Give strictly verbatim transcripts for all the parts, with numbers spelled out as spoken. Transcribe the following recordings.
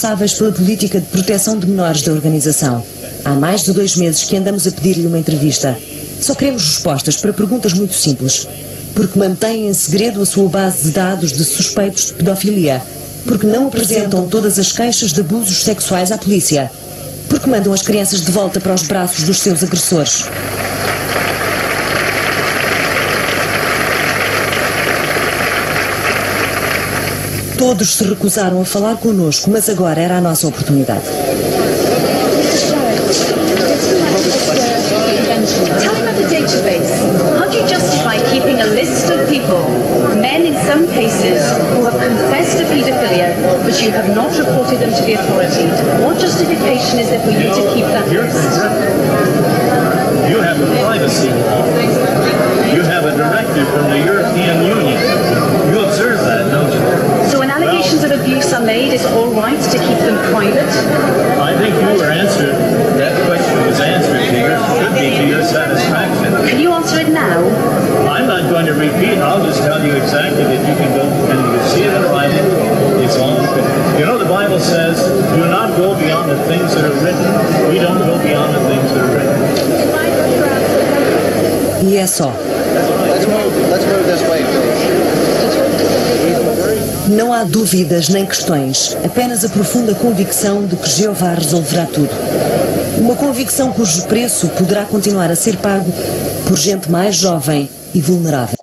responsáveis pela política de proteção de menores da organização. Há mais de dois meses que andamos a pedir-lhe uma entrevista. Só queremos respostas para perguntas muito simples. Porque mantêm em segredo a sua base de dados de suspeitos de pedofilia. Porque não apresentam todas as queixas de abusos sexuais à polícia. Porque mandam as crianças de volta para os braços dos seus agressores. Todos se recusaram a falar connosco, mas agora era a nossa oportunidade. Tell me about the database. How do you justify keeping a list of people, men in some cases, who have confessed to paedophilia, but you have not reported them to the authority? What justification is there for you to keep that list? You have a privacy law. You have a directive from the European Union. You observe that, don't you? So when allegations of abuse are made, it's all right to keep them private? I think you were answered. That question was answered to your, should be to your satisfaction. Can you answer it now? I'm not going to repeat. I'll just tell you exactly that you can go and you see it in writing. It's on. You know, the Bible says, do not go beyond the things that are written. We don't go beyond the things that are written. E é só. Let's move, let's move this way, please. Não há dúvidas nem questões, apenas a profunda convicção de que Jeová resolverá tudo. Uma convicção cujo preço poderá continuar a ser pago por gente mais jovem e vulnerável.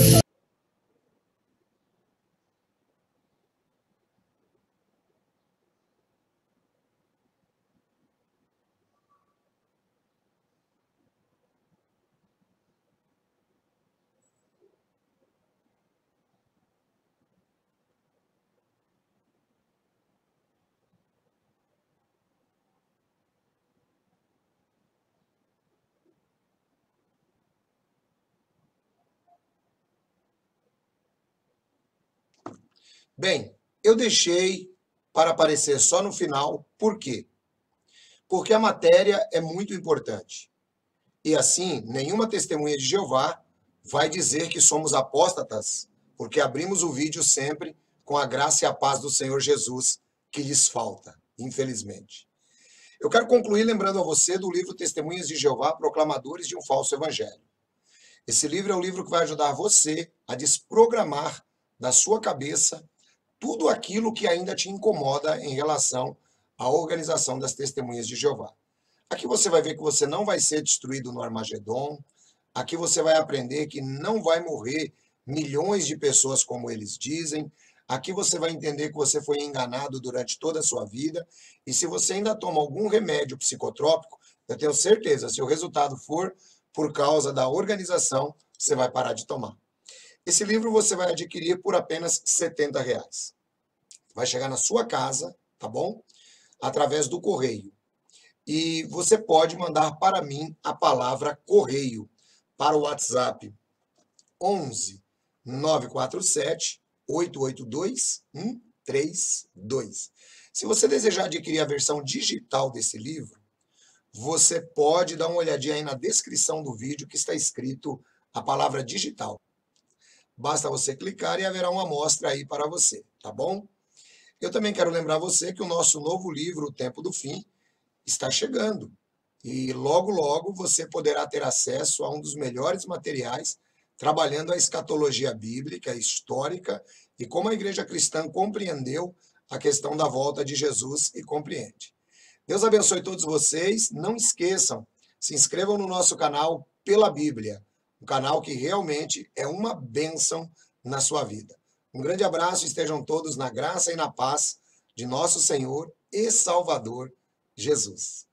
Bem, eu deixei para aparecer só no final, por quê? Porque a matéria é muito importante. E assim, nenhuma testemunha de Jeová vai dizer que somos apóstatas, porque abrimos o vídeo sempre com a graça e a paz do Senhor Jesus, que lhes falta, infelizmente. Eu quero concluir lembrando a você do livro Testemunhas de Jeová, Proclamadores de um Falso Evangelho. Esse livro é o livro que vai ajudar você a desprogramar da sua cabeça tudo aquilo que ainda te incomoda em relação à organização das Testemunhas de Jeová. Aqui você vai ver que você não vai ser destruído no Armagedon. Aqui você vai aprender que não vai morrer milhões de pessoas como eles dizem. Aqui você vai entender que você foi enganado durante toda a sua vida. E se você ainda toma algum remédio psicotrópico, eu tenho certeza, se o resultado for por causa da organização, você vai parar de tomar. Esse livro você vai adquirir por apenas setenta reais. Vai chegar na sua casa, tá bom? Através do correio. E você pode mandar para mim a palavra correio para o WhatsApp onze, nove quatro sete, oito oito dois, um três dois. Se você desejar adquirir a versão digital desse livro, você pode dar uma olhadinha aí na descrição do vídeo que está escrito a palavra digital. Basta você clicar e haverá uma amostra aí para você, tá bom? Eu também quero lembrar você que o nosso novo livro, O Tempo do Fim, está chegando. E logo, logo você poderá ter acesso a um dos melhores materiais trabalhando a escatologia bíblica, histórica e como a igreja cristã compreendeu a questão da volta de Jesus e compreende. Deus abençoe todos vocês. Não esqueçam, se inscrevam no nosso canal Pela Bíblia. Um canal que realmente é uma bênção na sua vida. Um grande abraço, estejam todos na graça e na paz de nosso Senhor e Salvador Jesus.